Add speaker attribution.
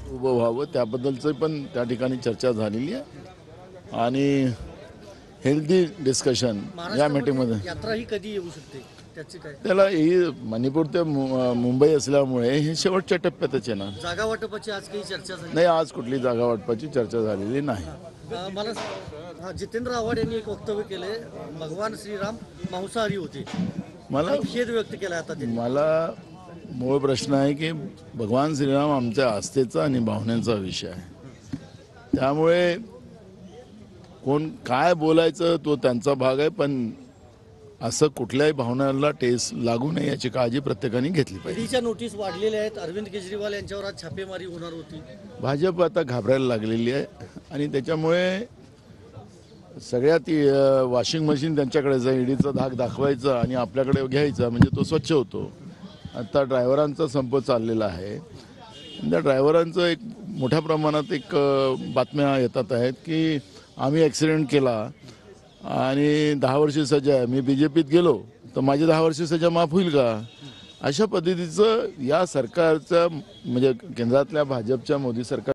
Speaker 1: उभं व्हावं त्याबद्दलचं पण त्या ठिकाणी चर्चा झालेली आहे आणि हेल्दी डिस्कशन या मीटिंगमध्ये.
Speaker 2: यात्रा ही कधी येऊ शकते त्याची काय?
Speaker 1: त्याला ही मणिपूर ते मुंबई असल्यामुळे हे शेवटच्या टप्प्यातच येणार.
Speaker 2: जागा वाटपाची आज काही चर्चा झाली?
Speaker 1: नाही, आज कुठली जागा वाटपाची चर्चा झालेली नाही.
Speaker 2: मला जितेंद्र आव्हाड यांनी एक वक्तव्य केले, भगवान श्रीराम मांसाहारी होते.
Speaker 1: मला
Speaker 2: खेद व्यक्त केला आता त्यांनी.
Speaker 1: मला मूळ प्रश्न आहे की भगवान श्रीराम आमच्या आस्थेचा आणि भावनेचा विषय आहे. त्यामुळे कोण काय बोलायचं तो त्यांचा भाग आहे, पण असं कुठल्याही भावनाला ठेस लागू नये याची काळजी प्रत्येकाने घेतली पाहिजे.
Speaker 2: ईडीच्या नोटीस वाढलेल्या आहेत. अरविंद केजरीवाल यांच्यावर आज छापेमारी होणार होती.
Speaker 1: भाजप आता घाबरायला लागलेली आहे आणि त्याच्यामुळे सगळ्यात वॉशिंग मशीन त्यांच्याकडे जाईल, ईडीचा धाक दाखवायचा आणि आपल्याकडे घ्यायचा म्हणजे तो स्वच्छ होतो. आता ड्रायव्हरांचा संप चाललेला आहे. त्या ड्रायव्हरांचं एक मोठ्या प्रमाणात एक बातम्या येतात आहेत की आम्ही ॲक्सिडेंट केला आणि 10 वर्ष सजा, मी BJPत गेलो तर माझी 10 वर्ष सजा माफ होईल का? अशा पद्धतीचं या सरकारचं म्हणजे केंद्रातल्या भाजपच्या मोदी सरकार